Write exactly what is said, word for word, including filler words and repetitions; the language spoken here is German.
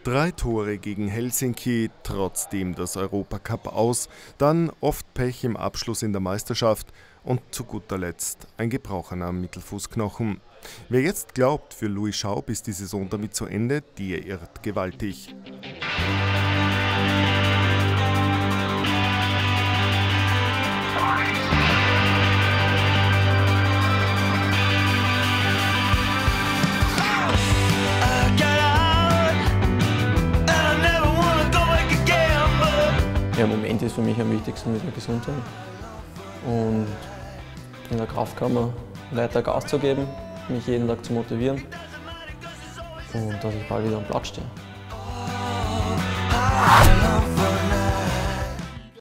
Drei Tore gegen Helsinki, trotzdem das Europacup aus, dann oft Pech im Abschluss in der Meisterschaft und zu guter Letzt ein gebrochener Mittelfußknochen. Wer jetzt glaubt, für Louis Schaub ist die Saison damit zu Ende, der irrt gewaltig. Ja, im Moment ist für mich am wichtigsten wieder gesund sein und in der Kraftkammer weiter Gas zu geben, mich jeden Tag zu motivieren und dass ich bald wieder am Platz stehe.